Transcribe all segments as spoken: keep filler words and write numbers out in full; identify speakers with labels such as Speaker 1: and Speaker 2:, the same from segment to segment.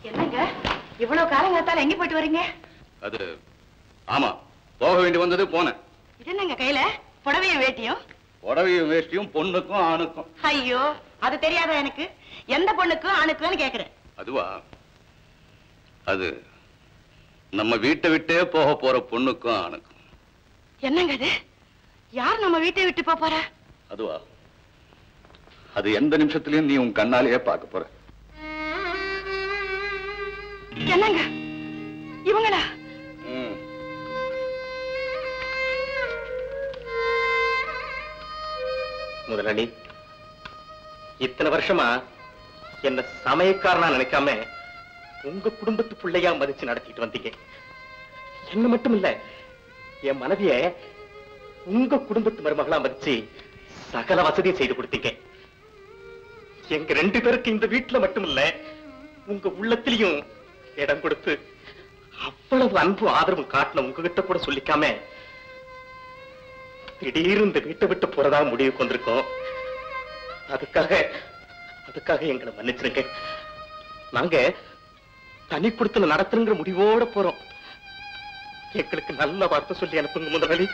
Speaker 1: என்னங்க இவ்வளவு காலம் காத்தால எங்க போயிட்டு வரீங்க?
Speaker 2: அது ஆமா, போக வேண்டி வந்தது போனேன்.
Speaker 1: இது என்னங்க கையில புடவையும் வேட்டியும்?
Speaker 2: புடவையும் வேஷ்டியும் பொண்ணுக்கும் ஆணுக்கும்.
Speaker 1: ஐயோ, அது தெரியாதா எனக்கு? எந்த பொண்ணுக்கும் ஆணுக்குன்னு கேக்குறேன்.
Speaker 2: அதுவா, அது நம்ம வீட்டை விட்டே போக போற பொண்ணுக்கும் ஆணுக்கும்.
Speaker 1: என்னங்க அது? யார் நம்ம வீட்டை விட்டு போக போற?
Speaker 2: அதுவா, அது எந்த நிமிஷத்துலயும் நீ உன் கண்ணாலேயே பார்க்க போற.
Speaker 1: என்னங்க இவங்களா?
Speaker 3: முதலாளி, இத்தனை வருஷமா என்ன சமயக்காரனா நினைக்காம உங்க குடும்பத்து பிள்ளையா மதிச்சு நடத்திட்டு வந்தீங்க. என்ன மட்டும் இல்ல, என் மனைவிய உங்க குடும்பத்து மருமகளா மதிச்சு சகல வசதியும் செய்து கொடுத்தீங்க. எங்க ரெண்டு பேருக்கு இந்த வீட்டுல மட்டும் இல்ல, உங்க உள்ளத்திலையும் இடம் கொடுத்து அவ்வளவு அன்பு ஆதரவு காட்டின உங்ககிட்ட கூட சொல்லிக்காம திடீர்னு இந்த வீட்டை விட்டு போறதா முடிவு கொண்டிருக்கோம். அதுக்காக அதுக்காக எங்களை மன்னிச்சிருங்க. நாங்க தனி கொடுத்து நடத்துங்கிற முடிவோட போறோம். எங்களுக்கு நல்ல வார்த்தை சொல்லி அனுப்புங்க முதலாளி.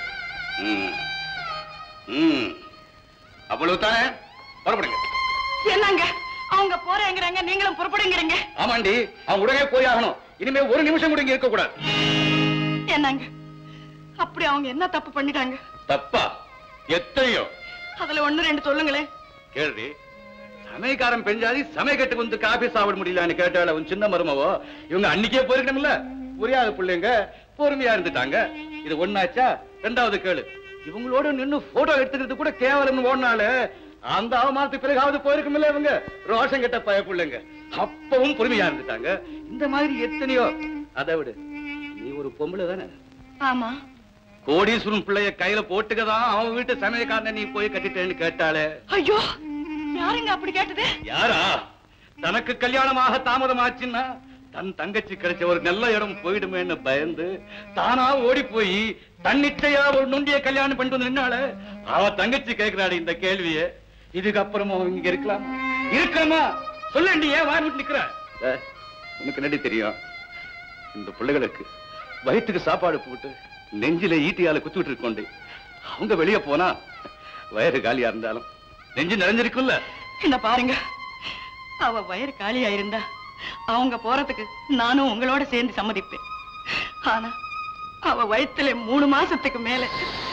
Speaker 2: அவ்வளவு தானே, புறப்படுங்க.
Speaker 1: என்னங்க அவங்க போறேங்கிறாங்க, நீங்களும் புறப்படுங்கிறீங்க?
Speaker 2: ஆமாண்டி, அவங்க உடனே போய் ஆகணும். இனிமே ஒரு நிமிஷம் கூட இங்க இருக்க கூடாது.
Speaker 1: என்னங்க அப்படி அவங்க என்ன தப்பு பண்ணிட்டாங்க?
Speaker 2: தப்பா? எத்தையோ.
Speaker 1: அதுல ஒண்ணு ரெண்டு சொல்லுங்களேன்.
Speaker 2: கேள்வி, சமயக்காரன் பெஞ்சாதி சமயக்கட்டுக்கு வந்து காபி சாப்பிட முடியலன்னு கேட்டால உன் சின்ன மருமவோ, இவங்க அன்னைக்கே போயிருக்கணும்ல. புரியாத பிள்ளைங்க பொறுமையா இருந்துட்டாங்க. இது ஒண்ணாச்சா? ரெண்டாவது கேளு, இவங்களோட நின்னு போட்டோ எடுத்துக்கிறது கூட கேவலம் ஓடினால அந்த அவமானத்துக்கு பிறகாவது போயிருக்குமில்ல இவங்க ரோஷம் கெட்ட பய பிள்ளைங்க. அப்பவும் பொறுமையா இருந்துட்டாங்க. இந்த மாதிரி எத்தனையோ. அதை விடு, நீ ஒரு பொம்பளை தானே?
Speaker 1: ஆமா.
Speaker 2: கோடீஸ்வரன் பிள்ளைய கையில போட்டுக்கதான் அவன் வீட்டு சமயக்காரனை நீ போய் கட்டிட்டேன்னு கேட்டாளே.
Speaker 1: ஐயோ, யாருங்க அப்படி கேட்டது?
Speaker 2: யாரா? தனக்கு கல்யாணமாக தாமதமாச்சுன்னா தன் தங்கச்சி கிடைச்ச ஒரு நல்ல இடம் போயிடுமேன்னு பயந்து தானா ஓடி போய் தன்னிச்சையா ஒரு நொண்டிய கல்யாணம் பண்ணிட்டு வந்து நின்னால அவ தங்கச்சி கேட்கிறாடு இந்த கேள்விய. இதுக்கப்புறமும் இங்க இருக்கலாம் இருக்கலாமா? சொல்ல, நீ ஏன் வாய் விட்டு நிக்கிற? உனக்கு நடி தெரியும், இந்த பிள்ளைகளுக்கு வயிற்றுக்கு சாப்பாடு போட்டு நெஞ்சில ஈட்டியால குத்துட்டு இருக்கோண்டு அவங்க வெளியே போனா வயிறு காலியா இருந்தாலும் நெஞ்சு நிறைஞ்சிருக்குல்ல.
Speaker 1: என்ன பாருங்க, அவ வயிறு காலியா இருந்தா அவங்க போறதுக்கு நானும் உங்களோட சேர்ந்து சம்மதிப்பேன். ஆனா அவ வயிற்றுல மூணு மாசத்துக்கு மேல.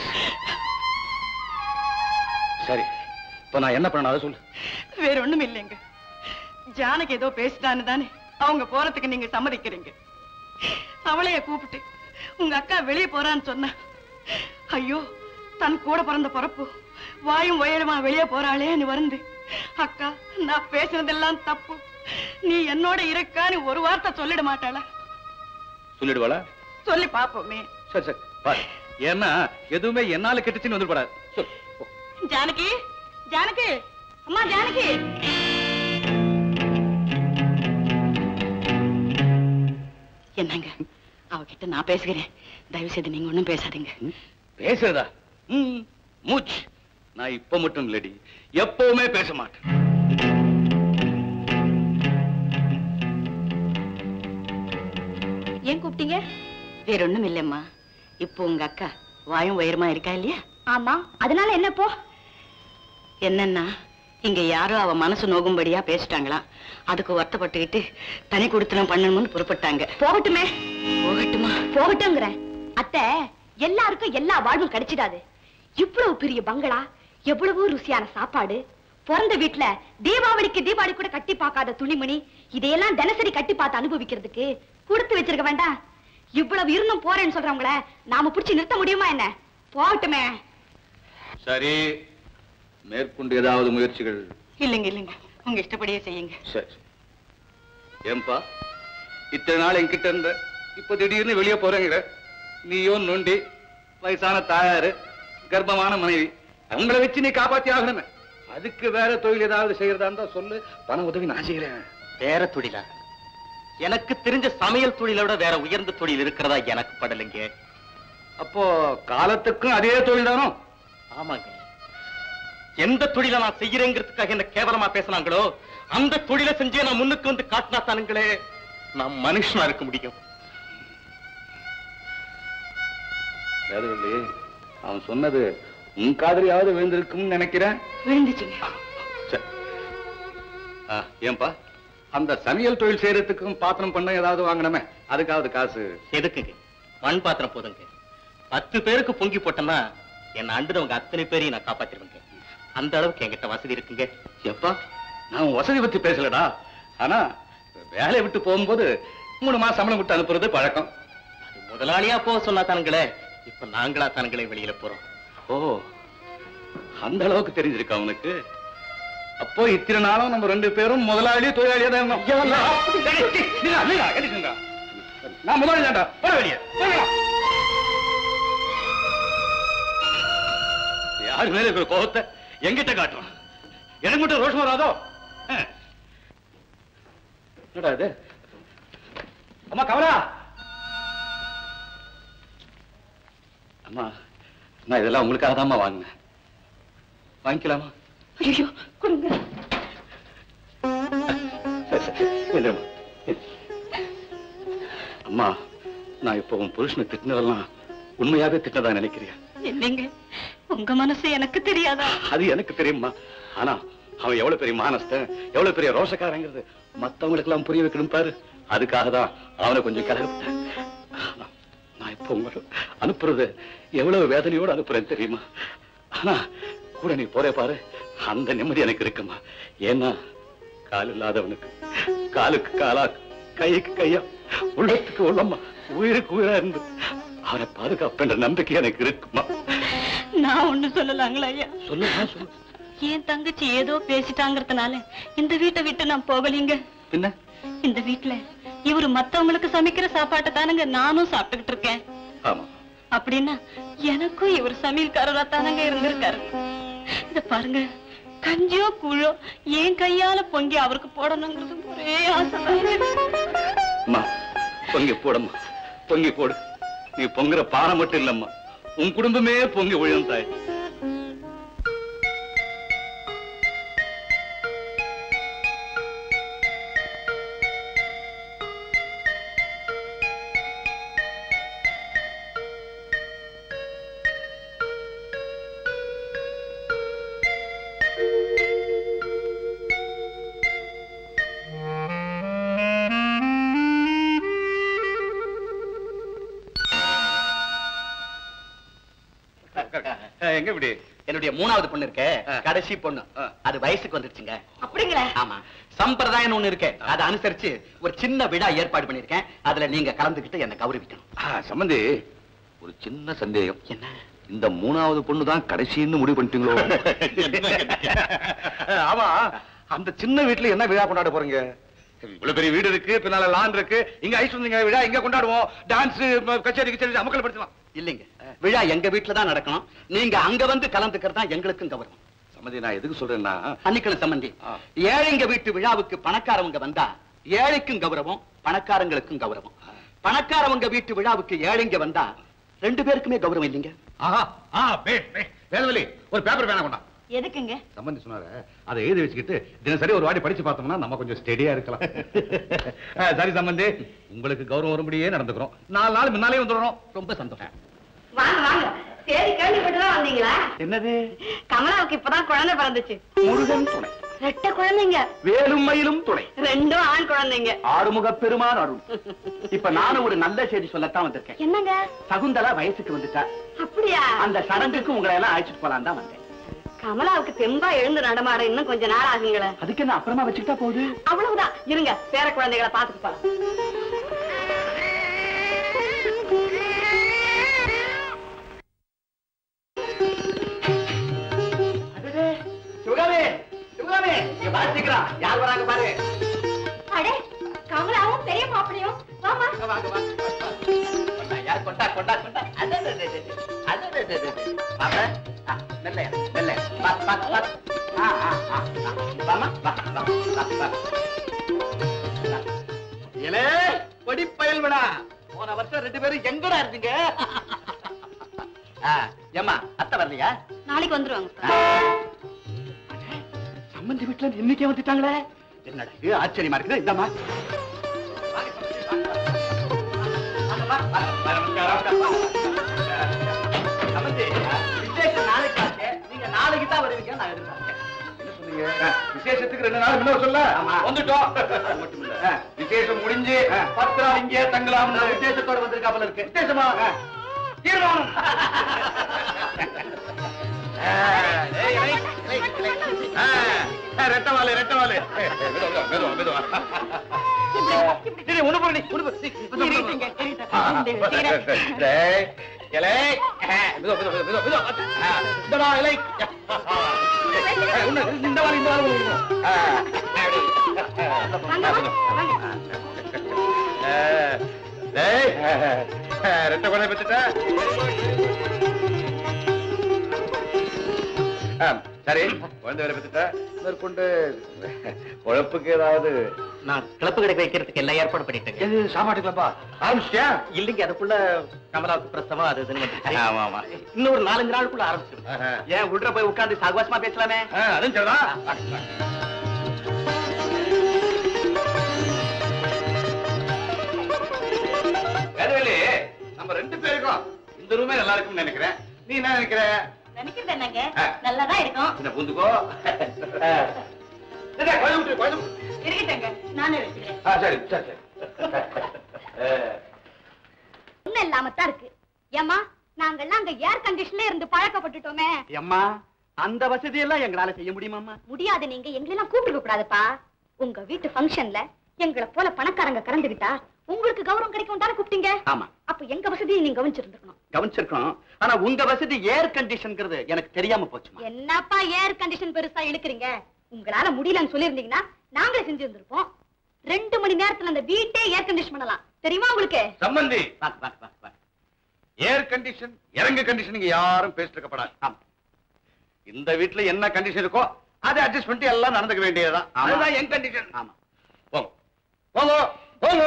Speaker 2: சரி, இப்ப நான் என்ன பண்ண அதை சொல்லு.
Speaker 1: வேற ஒண்ணும் இல்லைங்க, ஜானகி ஏதோ பேசிட்டான்னு தானே அவங்க போறதுக்கு நீங்க சம்மதிக்கிறீங்க. அவளைய கூப்பிட்டு உங்க அக்கா வெளியே போறான்னு சொன்ன, ஐயோ தன் கூட பிறந்த பொறப்பு வாயும் வயலுமா வெளியே போறாளேன்னு வந்து, அக்கா நான் பேசுனதெல்லாம் தப்பு, நீ என்னோட இருக்கான்னு ஒரு வார்த்தை சொல்லிட மாட்டாளா?
Speaker 2: சொல்லிடுவாளா?
Speaker 1: சொல்லி பாப்போமே.
Speaker 2: சரி சரி பாரு, ஏன்னா எதுவுமே என்னால கெட்டுச்சுன்னு வந்துடாது. சொல்.
Speaker 1: ஜானகி, ஜானகி, அம்மா ஜானகி. என்னங்க அவகிட்ட நான் பேசுகிறேன், தயவு செய்து நீங்க ஒண்ணும் பேசாதீங்க.
Speaker 2: பேசுறதா? மூச்சு. நான் இப்ப மட்டும் இல்லடி, எப்பவுமே பேச மாட்டேன்.
Speaker 1: ஏன் கூப்பிட்டீங்க? வேற ஒண்ணும் இல்லம்மா, இப்போ உங்க அக்கா வாயும் வயிறுமா இருக்கா இல்லையா? ஆமா. அதனால என்னப்போ? என்னன்னா இங்க யாரோ அவ மனசு நோகும்படியா பேசிட்டாங்களாம். அதுக்கு வருத்தப்பட்டுக்கிட்டு தனி கொடுத்தனம் பண்ணணும்னு புறப்பட்டாங்க. போகட்டுமே. போகட்டுமா? போகட்டுங்கிற அத்தை, எல்லாருக்கும் எல்லா வாழ்வும் கிடைச்சிடாது. இவ்வளவு பெரிய பங்களா, எவ்வளவு ருசியான சாப்பாடு, பிறந்த வீட்டுல தீபாவளிக்கு தீபாவளி கூட கட்டி பார்க்காத துணிமணி, இதையெல்லாம் தினசரி கட்டி பார்த்து அனுபவிக்கிறதுக்கு கொடுத்து வச்சிருக்க வேண்டாம்? இவ்வளவு இருந்தும் போறேன்னு சொல்றவங்கள நாம பிடிச்சி நிறுத்த முடியுமா என்ன? போகட்டுமே.
Speaker 2: சரி, மேற்கொண்டு ஏதாவது முயற்சிகள்?
Speaker 1: இல்லைங்க இல்லைங்க, உங்க இஷ்டப்படியே செய்யுங்க.
Speaker 2: சரி. ஏன்பா இத்தனை நாள் என்கிட்ட இருந்த, இப்ப திடீர்னு வெளியே போறேங்கிற? நீயோ நொண்டி, வயசான தாயாரு, கர்ப்பமான மனைவி, அவங்களை வச்சு நீ காப்பாத்தி ஆகணுமே. அதுக்கு வேற தொழில் ஏதாவது செய்யறதா இருந்தா சொல்லு, பண உதவி நான் செய்யறேன்.
Speaker 3: வேற தொழிலா? எனக்கு தெரிஞ்ச சமையல் தொழிலோட வேற உயர்ந்த தொழில் இருக்கிறதா எனக்கு படலைங்க.
Speaker 2: அப்போ காலத்துக்கும் அதே தொழில் தானோ?
Speaker 3: ஆமாங்க. எந்த தொழிலை நான் செய்யறேங்கிறதுக்காக என்ன கேவலமா பேசினாங்களோ அந்த தொழிலை செஞ்சே நான் முன்னுக்கு வந்து காட்டினா தானுங்களே. நான் மனுஷனா இருக்க முடியும்.
Speaker 2: வேதவள்ளி, அவன் சொன்னது உன் காதலியாவது விழுந்திருக்கும்னு நினைக்கிறேன்.
Speaker 1: விழுந்துச்சுங்க.
Speaker 2: ஏன்பா, அந்த சமையல் தொழில் செய்யறதுக்கும் பாத்திரம் பண்ண ஏதாவது வாங்கணுமே, அதுக்காவது காசு
Speaker 3: எதுக்குங்க? மண் பாத்திரம் போதுங்க. பத்து பேருக்கு பொங்கி போட்டேன்னா என்ன அண்டுனவங்க அத்தனை பேரையும் நான் காப்பாத்திருவேங்க. அந்த அளவுக்கு என்கிட்ட வசதி இருக்குங்க.
Speaker 2: எப்பா, நான் வசதி பத்தி பேசலடா. ஆனா வேலையை விட்டு போகும்போது மூணு மாசம் சம்பளம் விட்டு அனுப்புறது பழக்கம்.
Speaker 3: அது முதலாளியா போக சொன்னா தானுங்களே, இப்ப நாங்களா தானுங்களே வெளியில போறோம்.
Speaker 2: ஓ, அந்த அளவுக்கு தெரிஞ்சிருக்கு அவனுக்கு. அப்போ இத்தனை நாளும் நம்ம ரெண்டு பேரும் முதலாளி தொழிலாளியா தான் இருந்தோம். நான் முதலாளி தான்டா. போட வெளியே யாரு மேல இருக்கிற கோபத்தை எங்கிட்ட காட்டுறான். எனக்கு மட்டும் ரோஷம் வராதோ? என்னடா இது? அம்மா கமலா, அம்மா நான் இதெல்லாம் உங்களுக்காக தான்மா வாங்கினேன். வாங்கிக்கலாமா?
Speaker 1: ஐயோ கொடுங்க.
Speaker 2: அம்மா, நான் இப்போ உன் புருஷனை திட்டினதெல்லாம் உண்மையாவே திட்டதா நினைக்கிறியா?
Speaker 1: இல்லைங்க, உங்க மனசு எனக்கு தெரியாதா?
Speaker 2: அது எனக்கு தெரியுமா. ஆனா அவன் எவ்வளவு பெரிய மானஸ்தன், எவ்வளவு பெரிய ரோஷக்காரங்கிறது மத்தவங்களுக்கு எல்லாம் புரிய வைக்கணும் பாரு. அதுக்காக தான் அவனை கொஞ்சம் கலகப்பட்டேன். நான் இப்போ உங்களை அனுப்புறது எவ்வளவு வேதனையோடு அனுப்புறேன் தெரியுமா? ஆனா கூட நீ போறே பாரு, அந்த நிம்மதி எனக்கு இருக்குமா. ஏன்னா கால் இல்லாதவனுக்கு காலுக்கு காலா, கைக்கு கையா, உள்ளத்துக்கு உள்ளம்மா, உயிருக்கு உயிரா இருந்து அவனை பாதுகாப்புன்ற நம்பிக்கை எனக்கு இருக்குமா.
Speaker 1: நான் ஒண்ணு சொல்லலாங்களா ஐயா?
Speaker 2: சொல்லுமா, சொல்லு.
Speaker 1: என் தங்கச்சி ஏதோ பேசிட்டாங்கிறதுனால இந்த வீட்டை விட்டு நான் போகலீங்க.
Speaker 2: பின்ன
Speaker 1: இந்த வீட்டுல இவரு மத்தவங்களுக்கு சமைக்கிற சாப்பாட்டை தானுங்க நானும் சாப்பிட்டுக்கிட்டு இருக்கேன்.
Speaker 2: ஆமா,
Speaker 1: அப்படின்னா எனக்கும் இவர் சமையல்காரரா தானங்க இருந்திருக்காரு. இத பாருங்க, கஞ்சியோ கூழோ என் கையால பொங்கி அவருக்கு போடணுங்கிறது ஒரே ஆசை.
Speaker 2: பொங்கி போடம்மா, பொங்கி போடு. நீ பொங்குற பானை மட்டும் இல்லம்மா, உன் குடும்பமே பொங்கி விழும் தாய். எங்க இப்படி?
Speaker 3: என்னுடைய மூணாவது பொண்ணு இருக்க, கடைசி பொண்ணு, அது வயசுக்கு வந்துருச்சுங்க.
Speaker 1: அப்படிங்களா?
Speaker 3: ஆமா, சம்பிரதாயம் ஒண்ணு இருக்கு, அதை அனுசரிச்சு ஒரு சின்ன விழா ஏற்பாடு பண்ணிருக்கேன். அதுல நீங்க கலந்துக்கிட்டு என்ன கௌரவிக்கணும்.
Speaker 2: சம்பந்தி, ஒரு சின்ன சந்தேகம்.
Speaker 3: என்ன?
Speaker 2: இந்த மூணாவது பொண்ணு தான் கடைசின்னு முடிவு பண்ணிட்டீங்களோ? ஆமா, அந்த சின்ன வீட்டுல என்ன விழா கொண்டாட போறீங்க? இவ்வளவு பெரிய வீடு இருக்கு, பின்னால லான் இருக்கு, இங்க ஐஸ் வந்தீங்க விழா இங்க கொண்டாடுவோம். டான்ஸ், கச்சேரி கச்சேரி அமக்கல் படுத்தலாம்.
Speaker 3: இல்லைங்க, விழா எங்க வீட்டுல தான் நடக்கணும். நீங்க அங்க வந்து கலந்துக்கிறதா எங்களுக்கும் கௌரவம்.
Speaker 2: சம்பந்தி, நான் எதுக்கு சொல்றேன்னா,
Speaker 3: அன்னைக்கு சம்பந்தி, ஏழைங்க வீட்டு விழாவுக்கு பணக்காரவங்க வந்தா ஏழைக்கும் கௌரவம், பணக்காரங்களுக்கும் கௌரவம். பணக்காரவங்க வீட்டு விழாவுக்கு ஏழைங்க வந்தா ரெண்டு பேருக்குமே கௌரவம் இல்லைங்க.
Speaker 2: வேதவலி, ஒரு பேப்பர் பேனா கொண்டா.
Speaker 1: எதுக்குங்க?
Speaker 2: சம்பந்தி சொன்னாரு, அதை எழுதி வச்சுக்கிட்டு தினசரி ஒரு வாட்டி படிச்சு பார்த்தோம்னா நம்ம கொஞ்சம் ஸ்டெடியா இருக்கலாம். சரி சம்பந்தி, உங்களுக்கு கௌரவம் வரும்படியே நடந்துக்கிறோம். நாலு நாள் முன்னாலே வந்துடுறோம். ரொம்ப சந்தோஷம்.
Speaker 1: வாங்க வாங்க. சரி, கேள்விப்பட்டுதான் வந்தீங்களா?
Speaker 2: என்னது?
Speaker 1: கமலாவுக்கு இப்பதான் குழந்தை பிறந்துச்சு.
Speaker 2: முருகன் துணை,
Speaker 1: ரெட்ட குழந்தைங்க.
Speaker 2: வேலும் மயிலும் துணை,
Speaker 1: ரெண்டும் ஆண் குழந்தைங்க.
Speaker 3: ஆறுமுக பெருமான் அருள். இப்ப நானும் ஒரு நல்ல செய்தி சொல்லத்தான் வந்திருக்கேன்.
Speaker 1: என்னங்க?
Speaker 3: சகுந்தலா வயசுக்கு வந்துட்டா.
Speaker 1: அப்படியா?
Speaker 3: அந்த சடங்குக்கு உங்களை எல்லாம் அழைச்சிட்டு போலாம் தான் வந்தேன்.
Speaker 1: கமலாவுக்கு தெம்பா எழுந்து நடமாட இன்னும் கொஞ்ச நாள் ஆகுங்களே.
Speaker 3: அதுக்கு என்ன அப்புறமா வச்சுக்கிட்டா போகுது?
Speaker 1: அவ்வளவுதான், இருங்க பேர குழந்தைகளை பாத்துட்டு போலாம்.
Speaker 3: சிவகாமி, சிவகாமி, இங்க பாத்துக்கிறா, யார் வராங்க பாரு.
Speaker 1: அடே, கமலாவும் பெரிய மாப்பிளையும். வாமா.
Speaker 3: வாங்க வாங்க. யார் கொண்டா கொண்டா கொண்டா. அட அட அட அட அட அட. பாப்பா, மெல்ல மெல்ல. பாத் பாத் பாத். ஆ ஆ ஆ. வாமா வா வா வா. ஏலே, பொடி பயல்வடா. போன வருஷம் ரெண்டு பேரும் எங்கடா இருந்தீங்க? ஏம்மா, அத்தை வரலையா?
Speaker 1: நாளைக்கு வந்துருவாங்க.
Speaker 3: சம்பந்தி வீட்டுல இன்னைக்கே வந்துட்டாங்களே. என்னடா இது ஆச்சரியமா இருக்குது. இந்தம்மா
Speaker 4: நடவடிக்கை நான் எதிர்பார்க்கிறேன்.
Speaker 2: விசேஷத்துக்கு ரெண்டு நாள் முன்ன சொல்ல வந்துட்டோம். மட்டும் இல்ல விசேஷம் முடிஞ்சு பத்து நாள் இங்கே தங்கலாம்.
Speaker 4: விசேஷத்தோட வந்திருக்காப்புல இருக்கு.
Speaker 2: விசேஷமா தீர்மானம். ரெட்டவாலே ரெட்டவாலே மெதுவா மெதுவா ரெட்ட கொலை பெற்றுட்ட. சரி குழந்தை வேலை பெற்றுட்ட. மேற்கொண்டு குழப்புக்கு ஏதாவது
Speaker 3: நான் கிளப்பு கடை வைக்கிறதுக்கு எல்லாம் ஏற்பாடு பண்ணிட்டேன்.
Speaker 2: எது சாப்பாட்டுக்குலப்பா ஆரம்பிச்சிட்டியா?
Speaker 3: இல்லைங்க, அதுக்குள்ள கமலாவுக்கு பிரசவம் அது இதுன்னு வந்துச்சு.
Speaker 2: ஆமா ஆமா
Speaker 3: இன்னொரு நாலஞ்சு நாளுக்குள்ள ஆரம்பிச்சிடும். ஏன் உள்ள போய் உட்கார்ந்து சாகுவாசமா பேசலாமே?
Speaker 2: அதுவும் சரிதான். வேதவெளி நம்ம ரெண்டு பேருக்கும் இந்த ரூமே நல்லா இருக்கும்னு நினைக்கிறேன். நீ என்ன நினைக்கிற?
Speaker 1: நினைக்கிறது என்னங்க, நல்லாதான் இருக்கும்.
Speaker 2: இந்த பூந்துக்கோ
Speaker 1: இருக்கட்டங்க, நானே வச்சுக்கிறேன்.
Speaker 2: சரி சரி சரி.
Speaker 5: ஒண்ணும் இல்லாமத்தான் இருக்கு. ஏமா நாங்கெல்லாம் அங்க ஏர் கண்டிஷன்ல இருந்து பழக்கப்பட்டுட்டோமே.
Speaker 4: அம்மா அந்த வசதி எல்லாம் எங்களால செய்ய முடியுமாம்மா?
Speaker 5: முடியாது. நீங்க எங்களெல்லாம் கூப்பிட்டு கூடாதுப்பா. உங்க வீட்டு ஃபங்க்ஷன்ல எங்களை போல பணக்காரங்க கலந்துகிட்டா உங்களுக்கு கௌரவம் கிடைக்கும் தானே கூப்பிட்டீங்க.
Speaker 4: ஆமா.
Speaker 5: அப்ப எங்க வசதியை நீங்க கவனிச்சிருந்துக்கணும்.
Speaker 4: கவனிச்சிருக்கணும். ஆனா உங்க வசதி ஏர் கண்டிஷன்ங்கிறது எனக்கு தெரியாம போச்சுமா.
Speaker 5: என்னப்பா ஏர் கண்டிஷன் பெருசா இழுக்கிறீங்க? உங்களால முடியலன்னு சொல்லியிருந்தீங்கன்னா நாங்களே செஞ்சு வந்திருப்போம். ரெண்டு மணி நேரத்துல அந்த வீட்டே ஏர் கண்டிஷன் பண்ணலாம். தெரியுமா உங்களுக்கு?
Speaker 2: சம்பந்தி
Speaker 4: வாங்க, வாங்க, வாங்க, வாங்க.
Speaker 2: ஏர் கண்டிஷன் இறங்கு கண்டிஷன் யாரும் பேசிட்டு இருக்கப்படாது.
Speaker 4: ஆமா.
Speaker 2: இந்த வீட்டுல என்ன கண்டிஷன் இருக்கோ அதை அட்ஜஸ்ட் பண்ணிட்டு எல்லாம் நடந்துக்க வேண்டியதுதான். அதுதான் என் கண்டிஷன்.
Speaker 4: ஆமா.
Speaker 2: போங்க போங்க போங்க.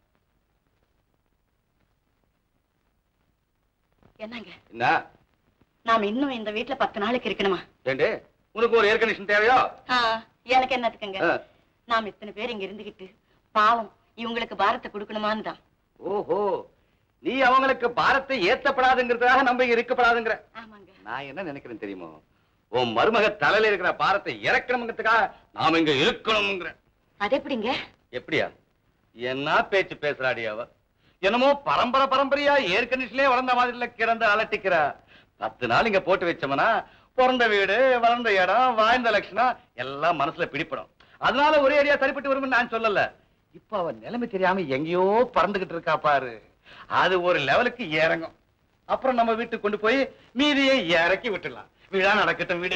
Speaker 1: என்னங்க,
Speaker 2: என்ன
Speaker 1: நாம இன்னும் இந்த வீட்டுல பத்து நாளைக்கு இருக்கணுமா?
Speaker 2: ஏண்டே உனக்கு ஒரு ஏர் கண்டிஷன் தேவையோ?
Speaker 1: எனக்கு என்னத்துக்குங்க,
Speaker 2: ஆ.
Speaker 1: நாம இத்தனை பேர் இங்க இருந்துகிட்டு பாவம் இவங்களுக்கு பாரத்தை கொடுக்கணுமான்னு தான்.
Speaker 2: ஓஹோ, நீ அவங்களுக்கு பாரத்தை ஏத்தப்படாதுங்கிறதுக்காக நம்ம இங்க இருக்கப்படாதுங்கிற.
Speaker 1: ஆமாங்க.
Speaker 2: நான் என்ன நினைக்கிறேன் தெரியுமோ, உன் மருமக தலையில இருக்கிற பாரத்தை இறக்கணுங்கிறதுக்காக நாம இங்க இருக்கணும்ங்கிற.
Speaker 1: அது எப்படிங்க?
Speaker 2: எப்படியா? என்ன பேச்சு பேசுறாடி அவ? என்னமோ பரம்பரை பரம்பரையா ஏர் கண்டிஷன்லயே வளர்ந்த மாதிரில கிடந்து அலட்டிக்கிற. பத்து நாள் இங்க போட்டு வச்சோம்னா பிறந்த வீடு, வளர்ந்த இடம், வாழ்ந்த லட்சணம் எல்லாம் மனசுல பிடிப்படும். அதனால ஒரே அடியா சரிப்பட்டு வரும்னு நான் சொல்லல. இப்ப அவ நிலைமை தெரியாம எங்கேயோ பறந்துகிட்டு இருக்கா பாரு. அது ஒரு லெவலுக்கு இறங்கும். அப்புறம் நம்ம வீட்டுக்கு கொண்டு போய் மீதியை இறக்கி விட்டுடலாம். விழா நடக்கட்டும், வீடு